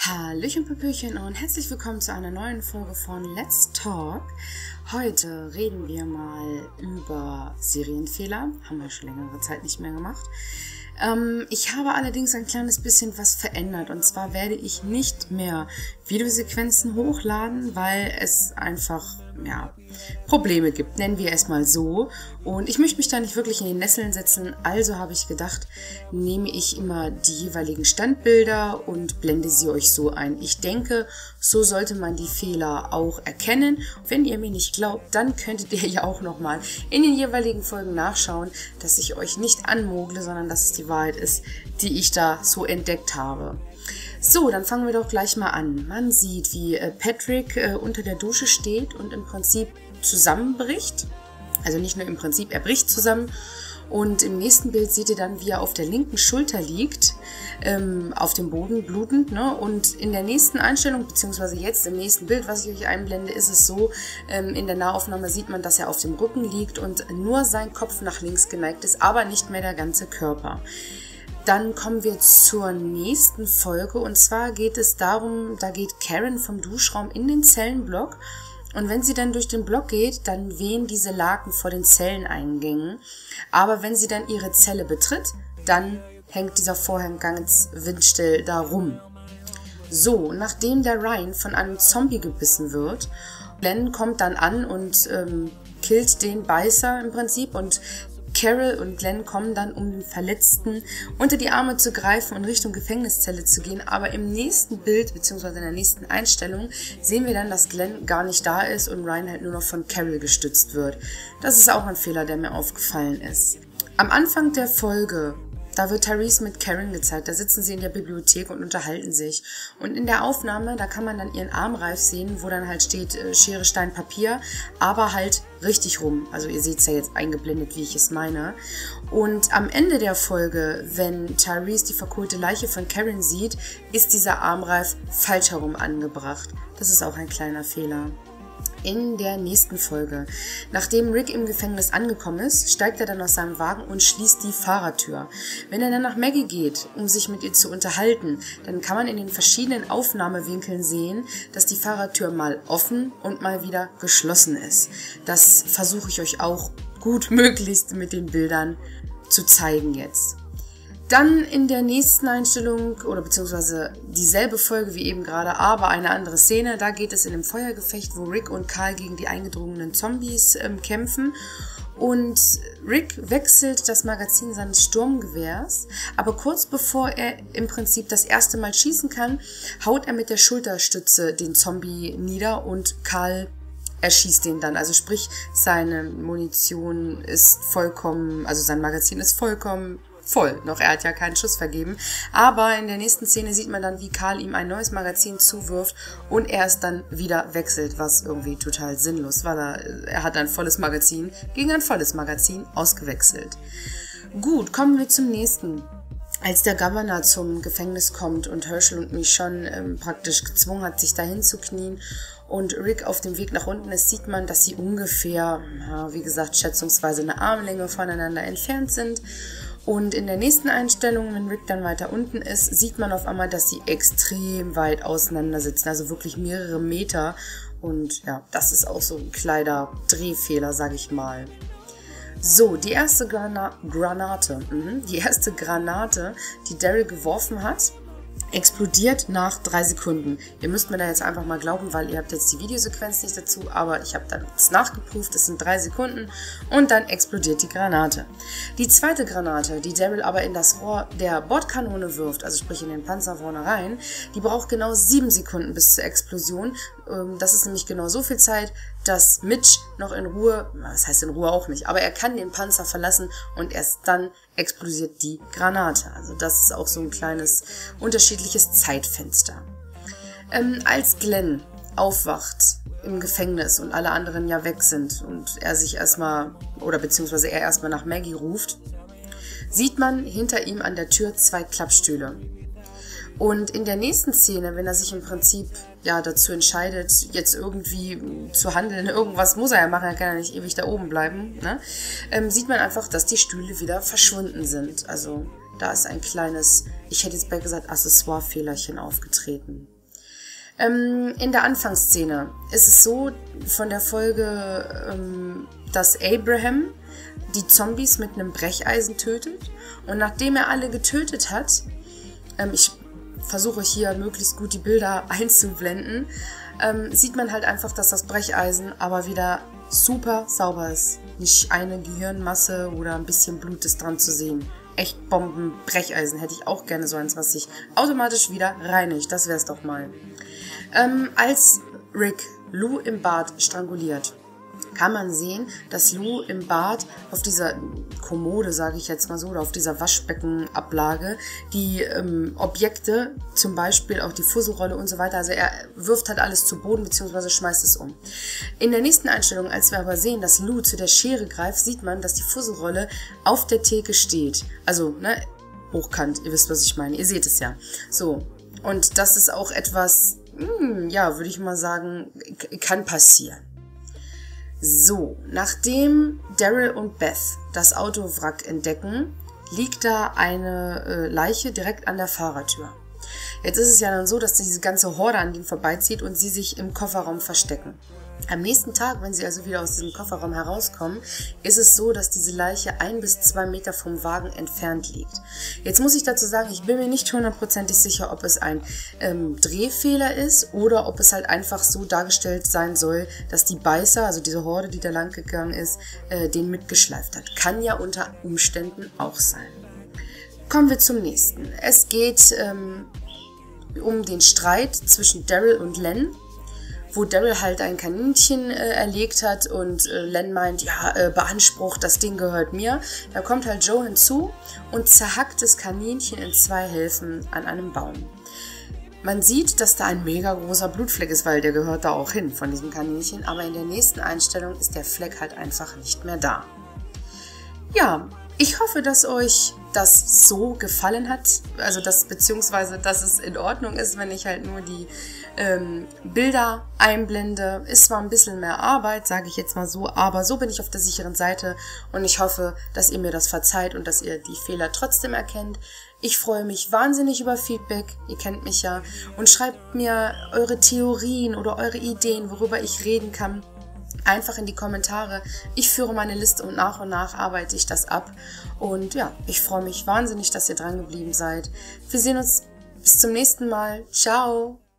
Hallöchen Pöpöchen und herzlich willkommen zu einer neuen Folge von Let's Talk. Heute reden wir mal über Serienfehler. Haben wir schon längere Zeit nicht mehr gemacht. Ich habe allerdings ein kleines bisschen was verändert. Und zwar werde ich nicht mehr Videosequenzen hochladen, weil es einfach Probleme gibt, nennen wir es mal so. Und ich möchte mich da nicht wirklich in die Nesseln setzen, also habe ich gedacht, nehme ich immer die jeweiligen Standbilder und blende sie euch so ein. Ich denke, so sollte man die Fehler auch erkennen. Wenn ihr mir nicht glaubt, dann könntet ihr ja auch nochmal in den jeweiligen Folgen nachschauen, dass ich euch nicht anmogle, sondern dass es die Wahrheit ist, die ich da so entdeckt habe. So, dann fangen wir doch gleich mal an. Man sieht, wie Patrick unter der Dusche steht und im Prinzip zusammenbricht. Also nicht nur im Prinzip, er bricht zusammen. Und im nächsten Bild seht ihr dann, wie er auf der linken Schulter liegt, auf dem Boden blutend. Ne? Und in der nächsten Einstellung, beziehungsweise jetzt im nächsten Bild, was ich euch einblende, ist es so, in der Nahaufnahme sieht man, dass er auf dem Rücken liegt und nur sein Kopf nach links geneigt ist, aber nicht mehr der ganze Körper. Dann kommen wir zur nächsten Folge und zwar geht es darum, da geht Karen vom Duschraum in den Zellenblock und wenn sie dann durch den Block geht, dann wehen diese Laken vor den Zelleneingängen. Aber wenn sie dann ihre Zelle betritt, dann hängt dieser Vorhang ganz windstill da rum. So, nachdem der Ryan von einem Zombie gebissen wird, Glenn kommt dann an und killt den Beißer im Prinzip und Carol und Glenn kommen dann, um den Verletzten unter die Arme zu greifen und Richtung Gefängniszelle zu gehen. Aber im nächsten Bild, beziehungsweise in der nächsten Einstellung, sehen wir dann, dass Glenn gar nicht da ist und Ryan halt nur noch von Carol gestützt wird. Das ist auch ein Fehler, der mir aufgefallen ist. Am Anfang der Folge, da wird Therese mit Karen gezeigt, da sitzen sie in der Bibliothek und unterhalten sich. Und in der Aufnahme, da kann man dann ihren Armreif sehen, wo dann halt steht Schere, Stein, Papier, aber halt richtig rum. Also ihr seht es ja jetzt eingeblendet, wie ich es meine. Und am Ende der Folge, wenn Therese die verkohlte Leiche von Karen sieht, ist dieser Armreif falsch herum angebracht. Das ist auch ein kleiner Fehler. In der nächsten Folge. Nachdem Rick im Gefängnis angekommen ist, steigt er dann aus seinem Wagen und schließt die Fahrertür. Wenn er dann nach Maggie geht, um sich mit ihr zu unterhalten, dann kann man in den verschiedenen Aufnahmewinkeln sehen, dass die Fahrertür mal offen und mal wieder geschlossen ist. Das versuche ich euch auch gut möglichst mit den Bildern zu zeigen jetzt. Dann in der nächsten Einstellung, oder beziehungsweise dieselbe Folge wie eben gerade, aber eine andere Szene, da geht es in einem Feuergefecht, wo Rick und Carl gegen die eingedrungenen Zombies kämpfen. Und Rick wechselt das Magazin seines Sturmgewehrs, aber kurz bevor er im Prinzip das erste Mal schießen kann, haut er mit der Schulterstütze den Zombie nieder und Carl erschießt den dann. Also sprich, seine Munition ist vollkommen, also sein Magazin ist vollkommen voll. Noch er hat ja keinen Schuss vergeben. Aber in der nächsten Szene sieht man dann, wie Carl ihm ein neues Magazin zuwirft und er es dann wieder wechselt, was irgendwie total sinnlos war. Er hat ein volles Magazin gegen ein volles Magazin ausgewechselt. Gut, kommen wir zum nächsten. Als der Governor zum Gefängnis kommt und Herschel und Michonne praktisch gezwungen hat, sich dahin zu knien und Rick auf dem Weg nach unten ist, sieht man, dass sie ungefähr, wie gesagt, schätzungsweise eine Armlänge voneinander entfernt sind. Und in der nächsten Einstellung, wenn Rick dann weiter unten ist, sieht man auf einmal, dass sie extrem weit auseinander sitzen, also wirklich mehrere Meter. Und ja, das ist auch so ein kleiner Drehfehler, sag ich mal. So, die erste Granate, die Daryl geworfen hat, explodiert nach 3 Sekunden. Ihr müsst mir da jetzt einfach mal glauben, weil ihr habt jetzt die Videosequenz nicht dazu, aber ich habe dann nachgeprüft, es sind 3 Sekunden und dann explodiert die Granate. Die zweite Granate, die Daryl aber in das Rohr der Bordkanone wirft, also sprich in den Panzer vorne rein, die braucht genau 7 Sekunden bis zur Explosion. Das ist nämlich genau so viel Zeit, dass Mitch noch in Ruhe, das heißt in Ruhe auch nicht, aber er kann den Panzer verlassen und erst dann explodiert die Granate. Also das ist auch so ein kleines unterschiedliches Zeitfenster. Als Glenn aufwacht im Gefängnis und alle anderen ja weg sind und er sich erstmal, oder beziehungsweise er erstmal nach Maggie ruft, sieht man hinter ihm an der Tür 2 Klappstühle. Und in der nächsten Szene, wenn er sich im Prinzip ja dazu entscheidet, jetzt irgendwie zu handeln, irgendwas muss er ja machen, er kann ja nicht ewig da oben bleiben, ne? Sieht man einfach, dass die Stühle wieder verschwunden sind. Also Da ist ein kleines, ich hätte jetzt bald gesagt, Accessoire-Fehlerchen aufgetreten. In der Anfangsszene ist es so von der Folge, dass Abraham die Zombies mit einem Brecheisen tötet. Und nachdem er alle getötet hat, ich versuche hier möglichst gut die Bilder einzublenden, sieht man halt einfach, dass das Brecheisen aber wieder super sauber ist. Nicht eine Gehirnmasse oder ein bisschen Blut ist dran zu sehen. Echt Bomben-Brecheisen hätte ich auch gerne so eins, was sich automatisch wieder reinigt. Das wär's doch mal. Als Rick Lou im Bad stranguliert, kann man sehen, dass Lou im Bad auf dieser Kommode, sage ich jetzt mal so, oder auf dieser Waschbeckenablage die Objekte, zum Beispiel auch die Fusselrolle und so weiter, also er wirft halt alles zu Boden bzw. schmeißt es um. In der nächsten Einstellung, als wir aber sehen, dass Lou zu der Schere greift, sieht man, dass die Fusselrolle auf der Theke steht. Also, ne, hochkant, ihr wisst, was ich meine, ihr seht es ja. So, und das ist auch etwas, ja, würde ich mal sagen, kann passieren. So, nachdem Daryl und Beth das Autowrack entdecken, liegt da eine Leiche direkt an der Fahrertür. Jetzt ist es ja dann so, dass diese ganze Horde an ihnen vorbeizieht und sie sich im Kofferraum verstecken. Am nächsten Tag, wenn sie also wieder aus diesem Kofferraum herauskommen, ist es so, dass diese Leiche 1 bis 2 Meter vom Wagen entfernt liegt. Jetzt muss ich dazu sagen, ich bin mir nicht hundertprozentig sicher, ob es ein Drehfehler ist oder ob es halt einfach so dargestellt sein soll, dass die Beißer, also diese Horde, die da lang gegangen ist, den mitgeschleift hat. Kann ja unter Umständen auch sein. Kommen wir zum nächsten. Es geht um den Streit zwischen Daryl und Len, wo Daryl halt ein Kaninchen erlegt hat und Len meint, ja, beansprucht, das Ding gehört mir. Da kommt halt Joe hinzu und zerhackt das Kaninchen in 2 Hälften an einem Baum. Man sieht, dass da ein mega großer Blutfleck ist, weil der gehört da auch hin von diesem Kaninchen, aber in der nächsten Einstellung ist der Fleck halt einfach nicht mehr da. Ja, ich hoffe, dass euch das so gefallen hat, also beziehungsweise, dass es in Ordnung ist, wenn ich halt nur die Bilder einblende. Ist zwar ein bisschen mehr Arbeit, sage ich jetzt mal so, aber so bin ich auf der sicheren Seite und ich hoffe, dass ihr mir das verzeiht und dass ihr die Fehler trotzdem erkennt. Ich freue mich wahnsinnig über Feedback, ihr kennt mich ja, und schreibt mir eure Theorien oder eure Ideen, worüber ich reden kann. Einfach in die Kommentare. Ich führe meine Liste und nach arbeite ich das ab. Und ja, ich freue mich wahnsinnig, dass ihr dran geblieben seid. Wir sehen uns bis zum nächsten Mal. Ciao!